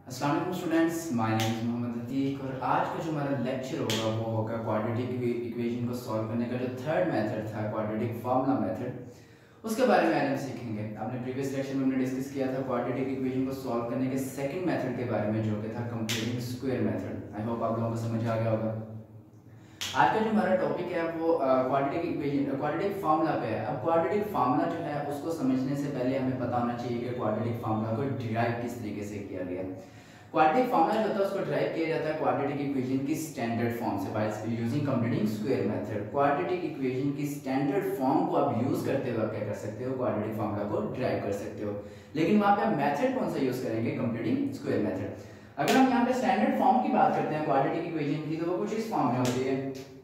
अस्सलाम वालेकुम students, my name is Mohammad Atiq और आज का जो हमारा लेक्चर होगा वो होगा क्वाड्रेटिक इक्वेशन को सॉल्व करने का जो थर्ड मेथड था क्वाड्रेटिक फार्मूला मेथड, उसके बारे में आज हम सीखेंगे। आपने प्रीवियस लेक्चर में हमने डिस्कस किया था क्वाड्रेटिक इक्वेशन को सॉल्व करने के सेकंड मेथड के बारे में जो कि था completing square method. I hope आप लोगों को समझ आ गया होगा। आज का जो हमारा टॉपिक है वो क्वाड्रेटिक इक्वेशन क्वाड्रेटिक फार्मूला पे है। अब क्वाड्रेटिक फार्मूला जो है उसको समझने से पहले हमें पता होना चाहिए कि क्वाड्रेटिक फार्मूला को डिराइव किस तरीके से किया गया। क्वाड्रेटिक फार्मूला जो होता है उसको डिराइव किया जाता है क्वाड्रेटिक इक्वेशन की स्टैंडर्ड फॉर्म से by using completing square method. Quadratic equation की स्टैंडर्ड फॉर्म को आप यूज करते हुए क्या कर सकते हो, क्वाड्रेटिक फार्मूला को डिराइव कर सकते हो। लेकिन वहां पे आप मेथड कौन सा यूज करेंगे, कंप्लीटिंग स्क्वायर मेथड। अगर हम यहाँ पे स्टैंडर्ड फॉर्म की बात करते हैं क्वाड्रेटिक इक्वेशन की, तो वो कुछ इस फॉर्म में होती है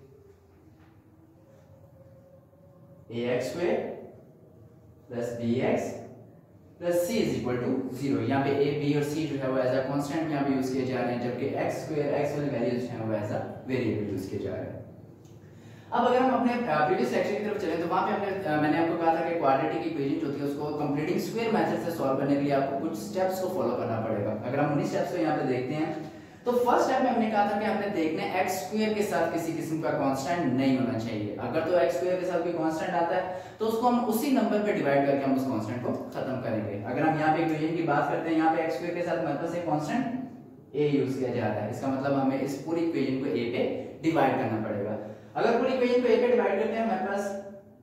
ax square plus bx plus c is equal to 0। यहाँ पे a b और c जो है वो एज अ कांस्टेंट यहाँ पे यूज किए जा रहे हैं, जबकि x स्क्वायर x वाली वैल्यूज जो है वो एज अ वेरिएबल यूज किए जा रहे हैं। अब अगर हम अपने प्रीवियस लेक्चर की तरफ चलें तो वहां पे मैंने आपको कहा था कि क्वाड्रेटिक इक्वेशन जो होती है उसको कंप्लीटिंग स्क्वायर मेथड से सॉल्व करने के लिए आपको कुछ स्टेप्स को फॉलो करना पड़ेगा। अगर हम उन्हीं स्टेप्स को यहाँ पे देखते हैं तो फर्स्ट स्टेप में हमने कहा था कि हमने देखना है x स्क्वायर के साथ किसी किस्म का कांस्टेंट नहीं होना चाहिए। अगर तो x स्क्वायर के साथ कोई कांस्टेंट आता है तो उसको हम उसी नंबर पे डिवाइड करके हम उस कांस्टेंट को खत्म करेंगे। अगर हम यहाँ पे इक्वेशन की बात करते हैं, यहाँ पे x स्क्वायर के साथ हमारे पास एक कांस्टेंट a यूज किया जा रहा है, इसका मतलब हमें इस पूरी इक्वेशन को a पे डिवाइड करना पड़ेगा। अगर पूरी इक्वेशन को a पे डिवाइड करते हैं हमारे पास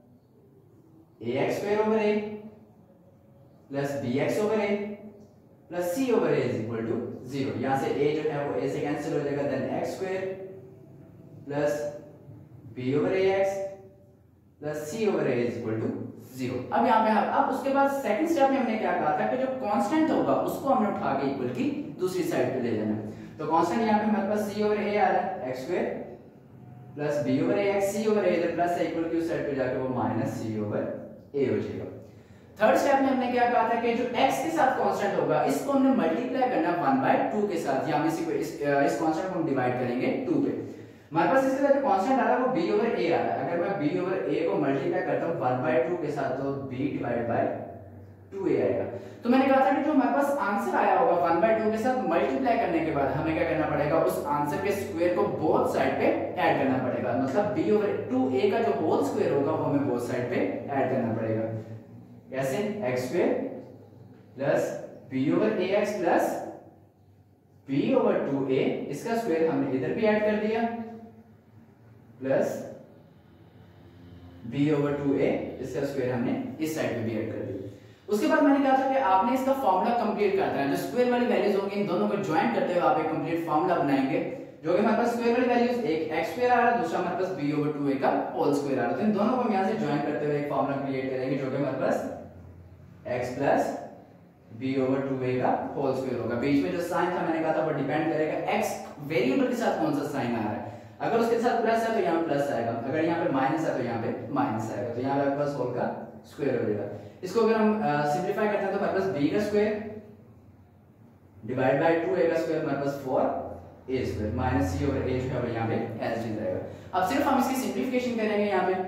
ax square over a plus bx over a plus c over a is equal to 0। यहां से a जो है वो a से कैंसिल हो जाएगा, then x square plus b over ax plus c over a is equal to 0। अब यहां पे अब उसके बाद सेकंड स्टेप में हमने क्या कहा था कि जो कांस्टेंट होगा उसको हमने उठा के इक्वल की दूसरी साइड पे ले जाना है। तो कांस्टेंट यहां पे हमारे पास c ओवर a आ रहा है, x square plus b over ax, c over a इधर प्लस है, इक्वल की उस साइड पे जाके वो माइनस c ओवर a हो जाएगा। थर्ड स्टेप में हमने क्या कहा था कि जो x के साथ कांस्टेंट होगा इसको हमने मल्टीप्लाई करना 1/2 के साथ, या हम इस कांस्टेंट को हम डिवाइड करेंगे 2 पे। हमारे पास इसके साथ कांस्टेंट आ रहा है वो b ओवर a आ रहा है। अगर मैं b ओवर a को मल्टीप्लाई करता हूं 1/2 के साथ तो b डिवाइड बाय 2a आएगा। तो मैंने कहा था कि जो हमारे पास आंसर आया होगा 1/2 के साथ मल्टीप्लाई करने के बाद हमें क्या करना पड़ेगा, उस आंसर के स्क्वायर को बोथ साइड पे ऐड करना पड़ेगा। मतलब b ओवर 2a का जो होल स्क्वायर होगा वो हमें बोथ साइड पे ऐड करना पड़ेगा। कैसे, x square plus b over ax plus b over 2a, इसका स्क्वायर हमने इधर भी ऐड कर दिया, प्लस b ओवर 2a, इसका स्क्वायर हमने इस साइड पे भी ऐड कर दिया। उसके बाद मैंने कहा था कि आपने इसका फार्मूला कंप्लीट करना है। जो स्क्वायर वाली वैल्यूज होंगी इन दोनों को ज्वाइन करते हुए आप एक कंप्लीट फार्मूला बनाएंगे, जो कि हमारे पास स्क्वायर वाली वैल्यूज एक x स्क्वायर आ रहा है, दूसरा हमारे पास b ओवर 2a का होल स्क्वायर आ रहा है। तो इन दोनों को हम यहां से ज्वाइन करते हुए एक फार्मूला क्रिएट करेंगे, जो कि हमारे पास x plus b over 2a का होल स्क्वायर होगा। बीच में जो साइन था मैंने कहा था वो डिपेंड करेगा x वेरिएबल के साथ कौन सा साइन आ रहा है। अगर उसके साथ प्लस है तो यहाँ पे प्लस आएगा, अगर यहाँ पे माइनस है तो यहाँ पे माइनस आएगा। तो यहाँ पे आपके पास होल का स्क्वायर हो जाएगा। इसको अगर हम सिंपलीफाई करते हैं तो हमारे पास b का स्क्वायर डिवाइड बाय 2a का स्क्वायर, हमारे पास 4a square minus c over a जो है वो यहाँ पे एज इट रहेगा। अब सिर्फ हम इसकी सिंपलीफिकेशन करेंगे, यहाँ पे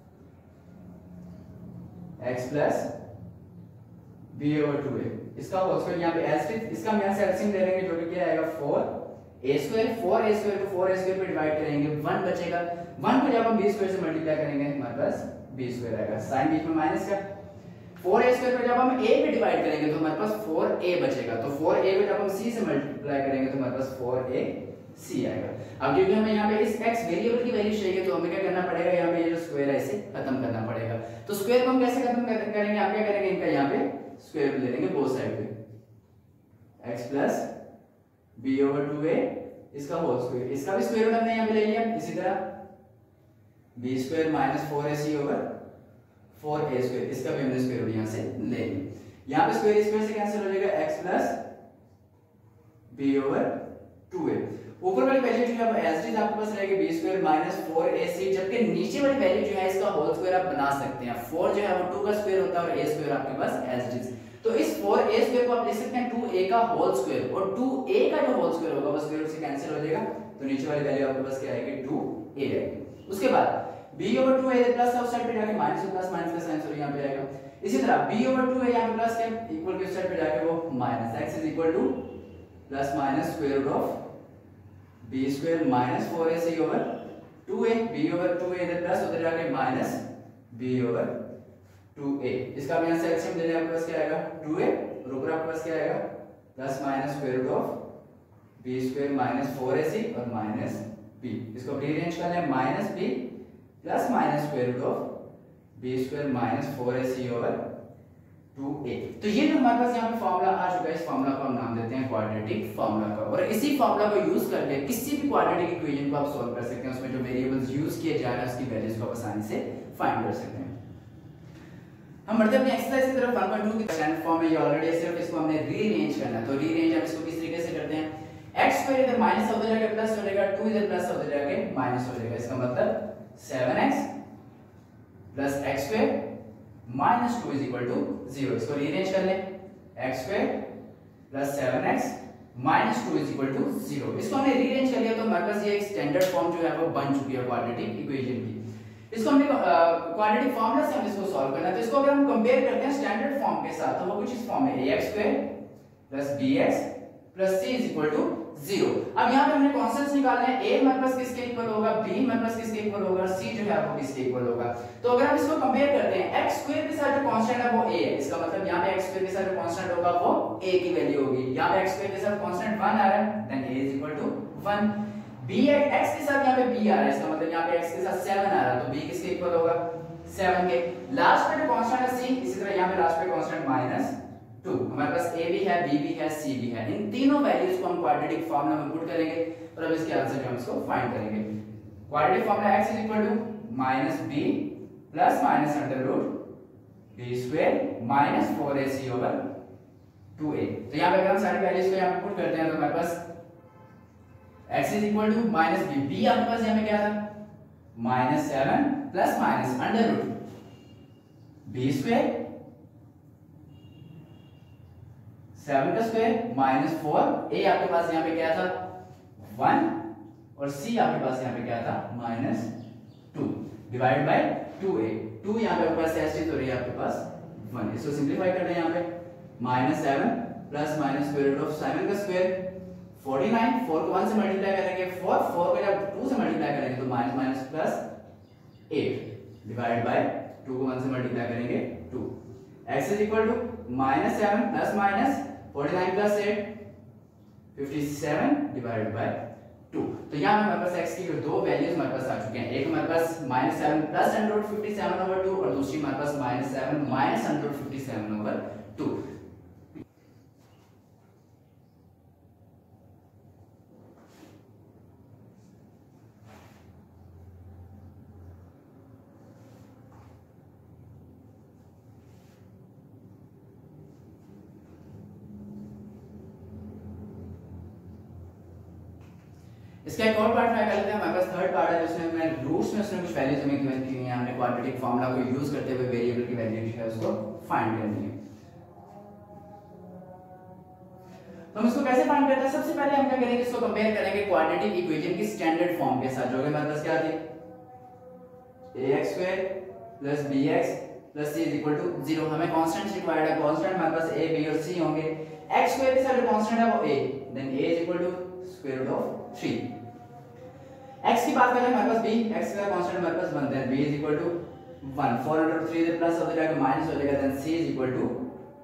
x plus b over 2a, इसका होल स्क्वायर यहाँ पे एज इट, इसका हम यहाँ से एलसीएम ले लेंगे जो कि क्या आएगा 4a स्क्वायर, 4a स्क्वायर को 4a स्क्वायर पे डिवाइड करेंगे 1 बचेगा, 1 को जब हम b स्क्वायर से मल्टीप्लाई करेंगे हमारे पास b स्क्वायर आएगा, साइन बीच में माइनस का। 4a स्क्वायर पे जब हम a पे डिवाइड करेंगे तो हमारे पास 4a बचेगा, तो 4a को जब हम c से मल्टीप्लाई करेंगे तो हमारे पास 4ac आएगा। अब क्योंकि हमें यहाँ पे इस x वेरिएबल की वैल्यू चाहिए तो हमें क्या करना पड़ेगा, यहाँ पे ये जो स्क्वायर है इसे खत्म करना पड़ेगा। तो स्क्वायर को हम कैसे खत्म करेंगे, आप क्या करेंगे, इनका यहाँ पे स्क्वायर ले लेंगे बोथ साइड पे, x plus b over 2a, इसका होल स्क्वायर, इसका भी स्क्वायर रूट हमने यहाँ पे ले लिया। इसी तरह b square minus 4ac over 4a square, इसका भी हमने स्क्वायर रूट यहाँ से ले लिया। यहाँ पे स्क्वायर स्क्वायर से कैंसिल हो जाएगा, x plus b over 2a। ऊपर वाली वैल्यू जो है एज इट इज आपके पास रहेगी b स्क्वायर माइनस 4ac, जबकि नीचे वाली वैल्यू जो है इसका होल स्क्वायर आप बना सकते हैं। 4 जो है वो 2 का स्क्वायर होता है और a स्क्वायर आपके पास एज इट इज, तो इस 4a स्क्वायर को आप लिख सकते हैं 2a का होल स्क्वायर, और 2a का जो होल स्क्वायर होगा वो स्क्वायर रूट से कैंसिल हो जाएगा, तो नीचे वाली वैल्यू आपके पास क्या आएगी 2a आएगी। उसके बाद b ओवर 2a प्लस है, उस साइड पे जाके माइनस प्लस माइनस का साइन सॉरी यहाँ पे आएगा। इसी तरह b ओवर 2a यहाँ पे प्लस है, इक्वल के उस साइड पे जाके वो minus, x is equal to plus minus square root of B square minus 4ac over 2a, b over 2a इधर प्लस उधर जाके माइनस b ओवर 2a। इसका अब यहाँ से एलसीएम ले लें, आपके पास क्या आएगा 2a और ऊपर आपके पास क्या आएगा plus minus square root of B square minus 4ac और माइनस b। इसको रीअरेंज कर लें, minus b plus minus square root of B square minus 4ac over 2a। तो ये जो हमारे पास यहाँ पे फॉर्मूला आ चुका है, इस फॉर्मूला को हम नाम देते हैं क्वाड्रेटिक फॉर्मूला का। और इसी फॉर्मूला को यूज करके किसी भी क्वाड्रेटिक इक्वेशन को आप सॉल्व कर सकते हैं, उसमें जो वेरिएबल्स यूज किए जा रहे हैं उसकी वैल्यूज को आप आसानी से फाइंड कर सकते हैं। हम बढ़ते हैं अपनी एक्सरसाइज की तरफ। 1.2 की स्टैंडर्ड फॉर्म है ये ऑलरेडी, सिर्फ इसको हमने रीअरेंज करना है। तो रीअरेंज हम इसको किस तरीके से करते हैं, x स्क्वायर इधर माइनस हो जाएगा प्लस हो जाएगा, 2 इधर प्लस हो जाएगा माइनस हो जाएगा। इसका मतलब 7x plus x square minus 2 is equal to 0। इसको रीअरेंज कर लें, x square plus 7x minus 2 is equal to 0। इसको हमने रीअरेंज कर लिया तो हमारे पास ये एक स्टैंडर्ड फॉर्म जो है वो बन चुकी है क्वाड्रेटिक इक्वेशन की। इसको हमने क्वाड्रेटिक फॉर्मूला से हम इसको सॉल्व करना है। तो इसको अगर हम कंपेयर करते हैं स्टैंडर्ड फॉर्म के साथ तो वो कुछ इस फॉर्म में ax square plus bx plus c is equal to 0। अब यहाँ पे हमने कांस्टेंट्स निकालने हैं, a हमारे पास किसके इक्वल होगा, b हमारे पास किसके इक्वल होगा, c जो है वो किसके इक्वल होगा। तो अगर हम इसको कंपेयर करते हैं x स्क्वायर के साथ जो कांस्टेंट है वो a है, इसका मतलब यहाँ पे x स्क्वायर के साथ जो कांस्टेंट होगा वो a की वैल्यू होगी। यहाँ पे x स्क्वायर के साथ कांस्टेंट 1 आ रहा है, then a is equal to 1। b x के साथ यहाँ पे b आ रहा है, इसका मतलब यहाँ पे x के साथ 7 आ रहा है, तो b किसके इक्वल होगा 7 के। लास्ट पे जो कांस्टेंट है c, इसी तरह यहाँ पे लास्ट पे कांस्टेंट माइनस 2। हमारे पास a भी है, b भी है, c भी है। इन तीनों वैल्यूज को हम क्वाड्रेटिक फॉर्मूला में पुट करेंगे और अब इसके आंसर हम इसको फाइंड करेंगे। Quadratic formula x is equal to minus b plus minus under root b square minus 4ac over 2a। तो यहाँ पे अगर हम सारी वैल्यूज को यहाँ पे पुट करते हैं तो हमारे पास x is equal to minus b, b आपके पास यहाँ पे क्या था minus 7 plus minus under root b square 7 का स्क्वायर माइनस 4, a आपके पास यहाँ पे क्या था 1 और c आपके पास यहाँ पे क्या था माइनस 2 डिवाइड बाय 2a। 2 यहाँ पे आपके पास ऐसे तो रही है आपके पास 1। इसको सिंपलीफाई करते हैं यहाँ पे minus 7 plus minus square root of 7 का स्क्वायर 49, 4 को 1 से मल्टीप्लाई करेंगे 4 को जब 2 से मल्टीप्लाई करेंगे तो minus minus plus 8 divide by 2 को 1 से मल्टीप्लाई करेंगे 2। x is equal to minus 7 plus minus 49 plus 8 57 divide by 2। तो यहाँ हमारे पास x की जो दो वैल्यूज हमारे पास आ चुके हैं, एक हमारे पास -7 प्लस अंडर रूट 57 ओवर 2 और दूसरी हमारे पास -7 माइनस अंडर रूट 57 ओवर 2। इसका एक और पार्ट ट्राई कर लेते हैं। हमारे पास थर्ड पार्ट है जिसमें मैं रूट्स में उसने कुछ वैल्यूज हमें गिवन की हुई हैं, हमने क्वाड्रेटिक फार्मूला को यूज करते हुए वेरिएबल की वैल्यू जो है उसको फाइंड करनी है। तो हम इसको कैसे फाइंड करते हैं, सबसे पहले हम क्या करेंगे इसको कंपेयर करेंगे क्वाड्रेटिक इक्वेशन की स्टैंडर्ड फॉर्म के साथ, जो कि हमारे पास क्या थी ax square plus bx plus c is equal to 0। हमें कांस्टेंट्स रिक्वायर्ड है, कांस्टेंट हमारे पास a b और c होंगे। x स्क्वायर के साथ जो कांस्टेंट है वो a, then a is equal to square root of 3। x की बात करें हमारे पास b, x का कांस्टेंट हमारे पास 1, then b is equal to 1। 403 इधर प्लस हो जाएगा माइनस हो जाएगा, then c is equal to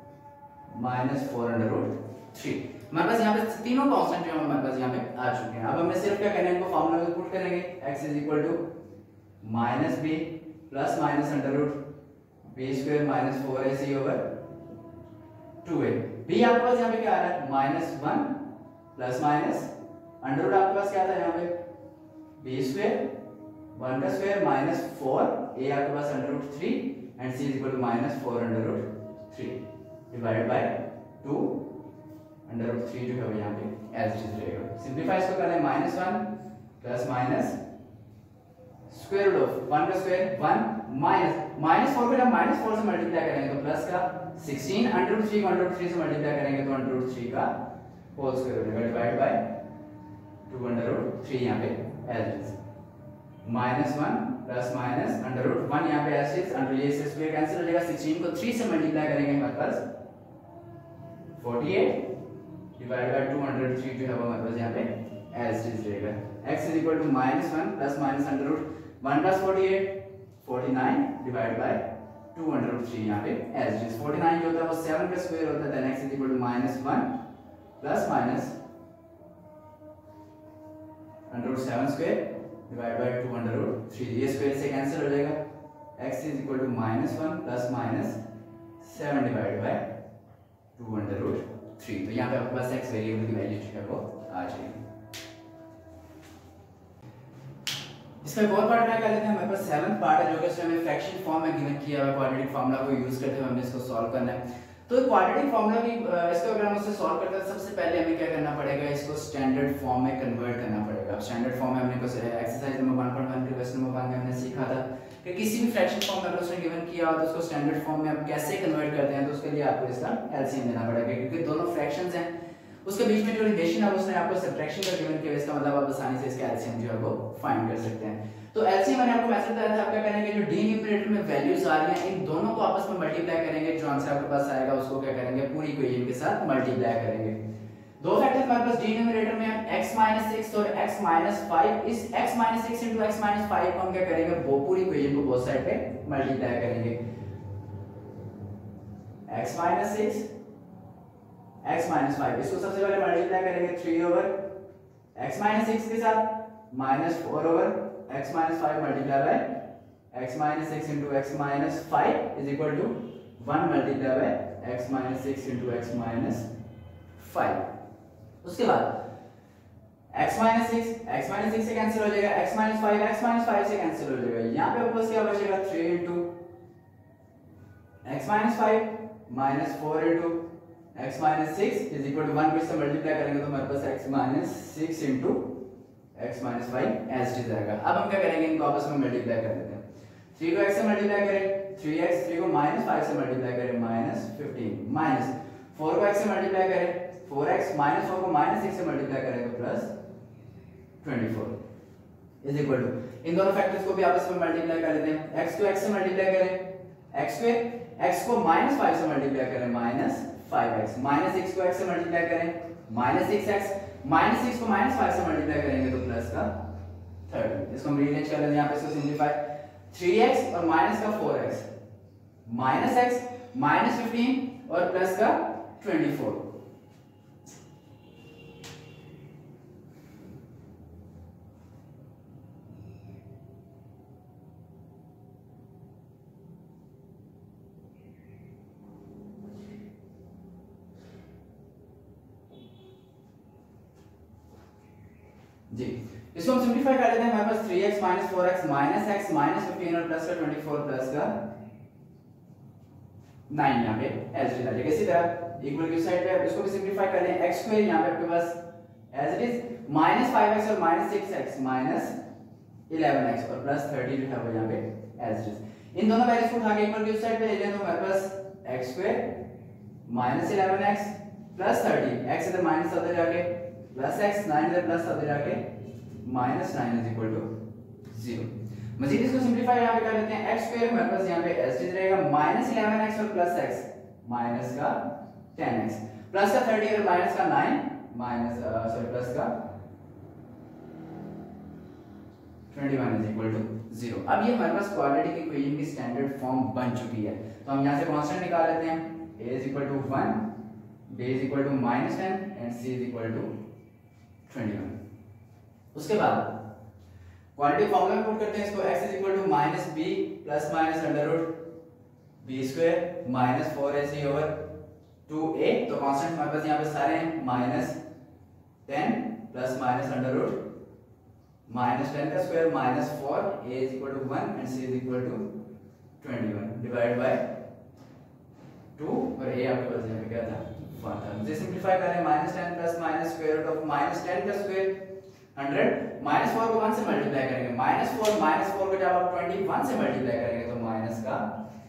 -403। हमारे पास यहाँ पे तीनों कांस्टेंट जो हमारे पास यहाँ पे आ चुके हैं। अब हमें सिर्फ क्या करना है, इनको फार्मूला में पुट करेंगे। x is equal to -b plus minus under root b square minus 4ac over 2a। b आपके पास यहाँ पे क्या आ रहा है -1 प्लस माइनस अंडर रूट आपके पास क्या था यहाँ पे b स्क्वायर 1 का स्क्वायर माइनस 4, a आपके पास under root 3 and c is equal to -4 under root 3 divide by 2 under root 3 जो है वो यहाँ पे एज इट इज रहेगा। सिंपलीफाई इसको करना है -1 plus minus square root of 1 का स्क्वायर 1 माइनस 4 को जब -4 से मल्टीप्लाई करेंगे तो प्लस का 16 अंडर रूट 3 को अंडर रूट 3 से मल्टीप्लाई करेंगे तो अंडर रूट 3 का होल स्क्वायर हो जाएगा डिवाइड बाय 2 अंडर रूट 3 यहाँ पे as it is. -1 plus minus under root 1 यहाँ पे एज इट इज, अंडर ये से स्क्वायर कैंसिल हो जाएगा। 16 को 3 से मल्टीप्लाई करेंगे हमारे पास 48 डिवाइड बाय 203 जो है वो हमारे पास यहाँ पे एज इट इज रहेगा। x is equal to -1 plus minus under root 1 plus 48 49 divide by 203 यहाँ पे एज इट इज। 49 जो होता है वो 7 का स्क्वायर होता है, then x is equal to -1 plus minus under root 7 square divide by 2 under root 3, ये स्क्वायर से कैंसिल हो जाएगा। x is equal to -1 plus minus 7 divide by 2 under root 3। तो यहाँ पे आपके पास x वेरिएबल की वैल्यू जो है वो आ जाएगी। इसका एक और पार्ट में कर लेते हैं। हमारे पास 7th पार्ट है जो कि इसमें हमें फ्रैक्शन फॉर्म में गिवन किया हुआ है। क्वाड्रेटिक फार्मूला को यूज करते हुए हमने इसको सॉल्व करना है। तो क्वाड्रेटिक फार्मूला की इसको अगर हम उससे सॉल्व करते हैं सबसे पहले हमें क्या करना पड़ेगा, इसको स्टैंडर्ड फॉर्म में कन्वर्ट करना पड़ेगा। अब स्टैंडर्ड फॉर्म में हमने कुछ एक्सरसाइज नंबर 1.1 क्वेश्चन नंबर 1 में हमने सीखा था कि किसी भी फ्रैक्शन फॉर्म में अगर उसने गिवन किया हो तो उसको स्टैंडर्ड फॉर्म में हम कैसे कन्वर्ट करते हैं। तो उसके लिए आपको इसका एलसीएम लेना पड़ेगा, क्योंकि दोनों फ्रैक्शंस हैं उसके बीच में जो रिलेशन है उसने आपको सब्ट्रैक्शन का गिवन किया, इसका मतलब आप आसानी से इसका एलसीएम जो है वो फाइंड कर सकते हैं। तो एलसीएम मैंने आपको मैसेज बताया था, आप क्या करेंगे, जो डी न्यूमरेटर में वैल्यूज आ रही हैं इन दोनों को आपस में मल्टीप्लाई करेंगे, जो आंसर आपके पास आएगा उसको क्या करेंगे, पूरी इक्वेशन के साथ मल्टीप्लाई करेंगे। दो फैक्टर्स हमारे पास डी न्यूमरेटर में है x - 6 और x - 5। इस x - 6 into x - 5 को हम क्या करेंगे, वो पूरी इक्वेशन को बोथ साइड पे मल्टीप्लाई करेंगे। x - 6 x - 5 इसको सबसे पहले मल्टीप्लाई करेंगे 3 ओवर x - 6 के साथ -4 over x - 5 multiply by x - 6 into x - 5 is equal to 1 multiply by x - 6 into x - 5। उसके बाद x - 6 से कैंसिल हो जाएगा, x - 5 से कैंसिल हो जाएगा। यहाँ पे ऊपर क्या बचेगा, 3 into x - 5 -4 into x - 6 is equal to 1 को इससे मल्टीप्लाई करेंगे तो हमारे पास x - 6 into x - 5 as it रहेगा। अब हम क्या करेंगे, इनको आपस में मल्टीप्लाई कर देते हैं। 3 को x से मल्टीप्लाई करें 3x, 3 को -5 से मल्टीप्लाई करें -15, माइनस 4 को x से मल्टीप्लाई करें 4x, -4 को -6 से मल्टीप्लाई करें तो +24 इज इक्वल टू, इन दोनों फैक्टर्स को भी आपस में मल्टीप्लाई कर लेते हैं। x को x से मल्टीप्लाई करें x स्क्वायर, x को -5 से मल्टीप्लाई करें -5x, -6 को x से मल्टीप्लाई करें -6x, -6 को -5 से मल्टीप्लाई करेंगे तो प्लस का 30। इसको हम रीअरेंज कर लेते हैं, यहाँ पे इसको सिंपलीफाई 3x और माइनस का 4x, -x -15 और प्लस का 24। जी इसको हम सिंपलीफाई कर लेते हैं। हमारे पास 3x - 4x -x -15 और प्लस का 24 प्लस का 9 यहाँ पे एज इट इज। इसी तरह इक्वल की साइड पे इसको भी सिंपलीफाई कर लें। x स्क्वायर यहाँ पे आपके पास एज इट इज -5x और -6x -11x और प्लस 30 जो है वो यहाँ पे एज इट इज। इन दोनों वैल्यूज को उठा के इक्वल की साइड पे ले लें तो हमारे पास x square -11x plus 30, x इधर माइनस उधर जाके प्लस x, 9 इधर प्लस उधर जाके -9 इज इक्वल टू 0। मजीद इसको सिंपलीफाई यहाँ पे कर लेते हैं। x स्क्वायर हमारे पास यहाँ पे एज इट रहेगा -11x और प्लस x माइनस का 10x प्लस का 30 और माइनस का 9 प्लस का 21 इज इक्वल टू 0। अब ये हमारे पास क्वाड्रेटिक इक्वेशन की स्टैंडर्ड फॉर्म बन चुकी है। तो हम यहाँ से कांस्टेंट निकाल लेते हैं। a is equal to 1, b is equal to -10 and c is equal to 21। उसके बाद क्वाड्रेटिक फार्मूला में पुट करते हैं इसको। x is equal to -b plus minus under root b square -4ac over 2a। तो कांस्टेंट हमारे पास यहाँ पे सारे हैं -10 प्लस माइनस अंडर रूट -10 का square -4, a is equal to 1 and c is equal to 21 divide by 2 और a आपके पास यहाँ पे क्या था 1 था। मुझे सिंपलीफाई करें -10 plus minus square root of -10 का स्क्वायर 100, -4 को 1 से मल्टीप्लाई करेंगे -4 को जब आप 21 से मल्टीप्लाई करेंगे तो माइनस का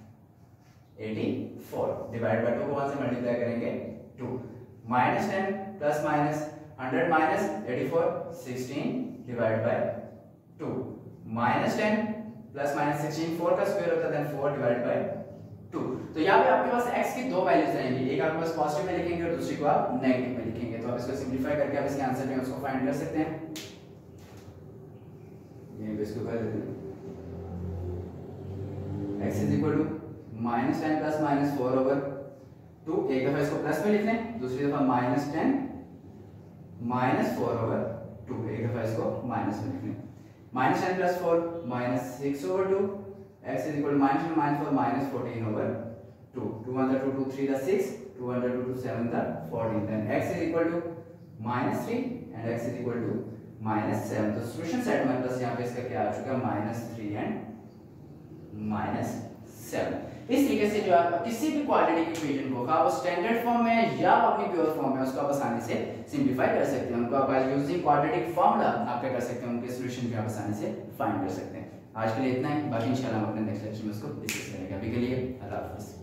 84 डिवाइड बाय 2 को 1 से मल्टीप्लाई करेंगे 2, -10 plus minus 100 minus 84 16 divide by 2, -10 plus minus 16 4 का स्क्वायर होता है देन 4 डिवाइड बाय 2। तो यहाँ पे आपके पास x की दो वैल्यूज रहेंगी, एक आपके पास पॉजिटिव में लिखेंगे और दूसरी को आप नेगेटिव में लिखेंगे। तो आप इसको सिंपलीफाई करके आप इसके आंसर में उसको फाइंड कर सकते हैं। ये इसको कर देते हैं x is equal to -10 plus -4/2। एक दफा इसको प्लस में लिख लें, दूसरी दफा -10 -4/2, एक दफा इसको माइनस में लिख लें। -10 plus 4 -6/2, x is equal to -10 -4 -14/2, 2 1 the 2 2 3 the 6, 2 1 the 2 2 7 the 14, then x is equal to -3 and x is equal to -7। तो सॉल्यूशन सेट हमारे पास यहाँ पे इसका क्या आ चुका है, -3 एंड -7। इस तरीके से जो आप किसी भी क्वाड्रेटिक इक्वेशन को आप स्टैंडर्ड फॉर्म में या अपनी प्योर फॉर्म में उसको आप आसानी से सिंपलीफाई कर सकते हैं, उनको आप यूजिंग क्वाड्रेटिक फॉर्मूला आप क्या कर सकते हैं, उनके सॉल्यूशन भी आप आसानी से फाइंड कर सकते हैं। आज के लिए इतना ही, बाकी इंशाल्लाह हम अपने नेक्स्ट लेक्चर में उसको डिस्कस करेंगे। अभी के लिए अल्लाह हाफिज़।